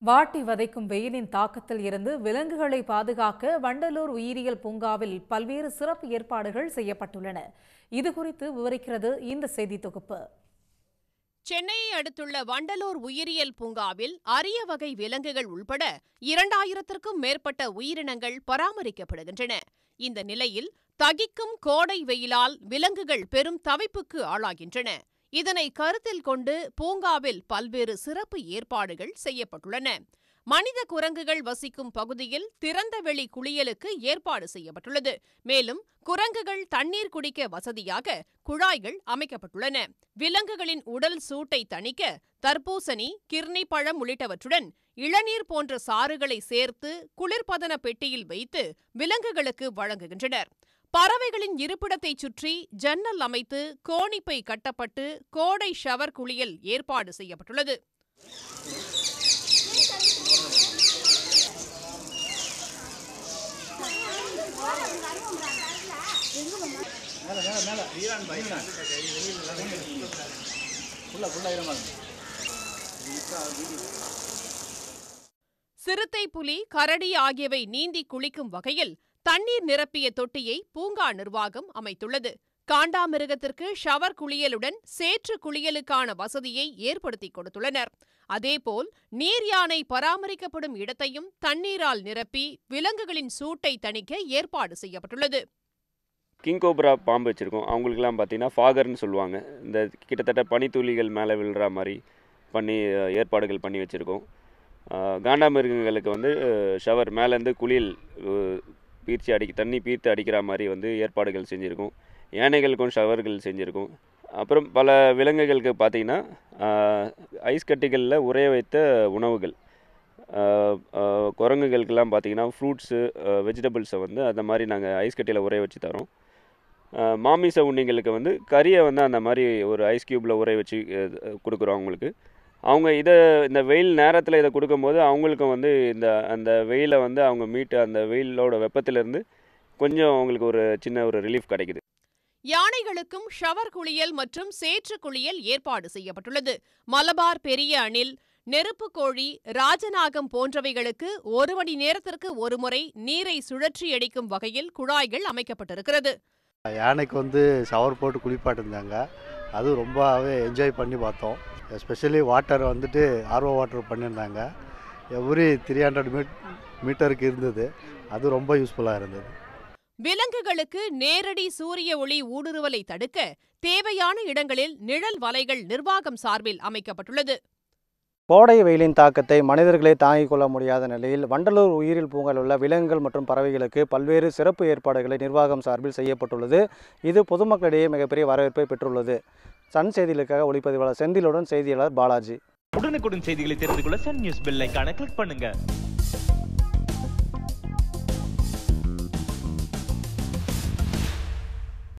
வாட்டி வதைக்கும் வெயிலின் தாக்கத்தில் இருந்து விலங்குகளை பாதுகாக்க வண்டலூர் உயிரியல் பூங்காவில் பல்வேறு சிறப்பு ஏற்பாடுகள் செய்யப்பட்டுள்ளன. இதுகுறித்து விவரிக்கிறது இந்த செய்தி தொகுப்பு. சென்னையை அடுத்துள்ள வண்டலூர் உயிரியல் பூங்காவில் அரிய வகை விலங்குகள் உள்பட 2000க்கும் மேற்பட்ட உயிரினங்கள் பராமரிக்கப்படுகின்றன. இந்த நிலையில் தகிக்கும் கோடை வெயிலால் விலங்குகள் பெரும் தவிப்புக்கு ஆளாகின்றன. இதனை கருத்தில் கொண்டு பூங்காவில் பல்வேறு சிறப்பு ஏற்பாடுகள் செய்யப்பட்டுள்ளன. மனித குரங்குகள் வசிக்கும் பகுதியில் திறந்தவெளி குளியலுக்கு ஏற்பாடு செய்யப்பட்டுள்ளது. மேலும் குரங்குகள் தண்ணீர் குடிக்க வசதியாக குழாய்கள் அமைக்கப்பட்டுள்ளன. விலங்குகளின் உடல் சூட்டை தணிக்க தர்பூசணி, கிர்னி பழம் உள்ளிட்டவற்றுடன் இளநீர் போன்ற சாறுகளை சேர்த்து குளிர்பதன பெட்டியில் வைத்து விலங்குகளுக்கு வழங்குகின்றனர். பறவைகளின் இருப்பிடத்தை சுற்றி ஜன்னல் அமைத்து கோணிப்பை கட்டப்பட்டு கோடை ஷவர் குளியல் ஏற்பாடு செய்யப்பட்டுள்ளது. சிறுத்தை, புலி, கரடி ஆகியவை நீந்தி குளிக்கும் வகையில் தண்ணீர் நிரப்பிய தொட்டியை பூங்கா நிர்வாகம் அமைத்துள்ளது. காண்டாமிருகத்திற்கு ஷவர் குளியலுடன் சேற்று குளியலுக்கான வசதியை ஏற்படுத்தி கொடுத்துள்ளனர். அதேபோல் நீர் யானை பராமரிக்கப்படும் இடத்தையும் தண்ணீரால் நிரப்பி விலங்குகளின் சூட்டை தணிக்க ஏற்பாடு செய்யப்பட்டுள்ளது. கிங் கோப்ரா பாம்பு வச்சுருக்கோம். அவங்களுக்குலாம் பார்த்தீங்கன்னா ஃபாகர்னு சொல்லுவாங்க. இந்த கிட்டத்தட்ட பனித்துளிகள் மேலே விழுற மாதிரி ஏற்பாடுகள் பண்ணி வச்சுருக்கோம். காண்டாமிருகங்களுக்கு ஷவர் மேலேருந்து குளியல் தண்ணி பீர்த்து அடிக்கிற மாதிரி ஏற்பாடுகள் செஞ்சுருக்கோம். யானைகளுக்கும் ஷவர்கள் செஞ்சுருக்கோம். அப்புறம் பல விலங்குகளுக்கு பார்த்திங்கன்னா ஐஸ் கட்டிகளில் உறைய வைத்த உணவுகள், குரங்குகளுக்கெல்லாம் பார்த்திங்கன்னா ஃப்ரூட்ஸு, வெஜிடபிள்ஸை அந்த மாதிரி நாங்கள் ஐஸ் கட்டியில் உறைய வச்சு தரோம். மாமிச உண்ணிங்களுக்கு கறியை அந்த மாதிரி ஒரு ஐஸ் க்யூப்பில் உறைய வச்சு கொடுக்குறோம். அவங்களுக்கு அவங்க இந்த வெயில் நேரத்தில் இதை கொடுக்கும்போது அவங்களுக்கும் அந்த வெயிலை அவங்க அந்த வெயிலோட வெப்பத்திலேருந்து கொஞ்சம் அவங்களுக்கு ஒரு சின்ன ஒரு ரிலீஃப் கிடைக்குது. யானைகளுக்கும் ஷவர் குளியல் மற்றும் சேற்று குளியல் ஏற்பாடு செய்யப்பட்டுள்ளது. மலபார் பெரிய அணில், நெருப்பு கோழி, ராஜநாகம் போன்றவைகளுக்கு 1 மணி நேரத்திற்கு ஒரு முறை நீரை சுழற்றி அடிக்கும் வகையில் குழாய்கள் அமைக்கப்பட்டிருக்கிறது. யானைக்கு ஷவர் போட்டு குளிப்பாட்டிருந்தாங்க. அது ரொம்பவே என்ஜாய் பண்ணி பார்த்தோம். எஸ்பெஷலி வாட்டர் ஆர்ஓ வாட்டர் பண்ணியிருந்தாங்க. எவ்ரி 300 மீட்டருக்கு இருந்தது. அது ரொம்ப யூஸ்ஃபுல்லாக இருந்தது. விலங்குகளுக்கு நேரடி சூரிய ஒளி ஊடுருவலை தடுக்க தேவையான இடங்களில் நிழல் வலைகள் நிர்வாகம் சார்பில் அமைக்கப்பட்டுள்ளது. கோடை வெயிலின் தாக்கத்தை மனிதர்களே தாங்கிக் கொள்ள முடியாத நிலையில் வண்டலூர் உயிரியல் பூங்காவில் உள்ள விலங்குகள் மற்றும் பறவைகளுக்கு பல்வேறு சிறப்பு ஏற்பாடுகளை நிர்வாகம் சார்பில் செய்யப்பட்டுள்ளது. இது பொதுமக்களிடையே மிகப்பெரிய வரவேற்பை பெற்றுள்ளது. சன் செய்திகளுக்காக ஒளிப்பதிவாளர் செந்திலுடன் செய்தியாளர் பாலாஜி. உடனுக்குடன் செய்திகளை தெரிந்து கொள்ள சன் நியூஸ் பெல் ஐகானை கிளிக் பண்ணுங்க.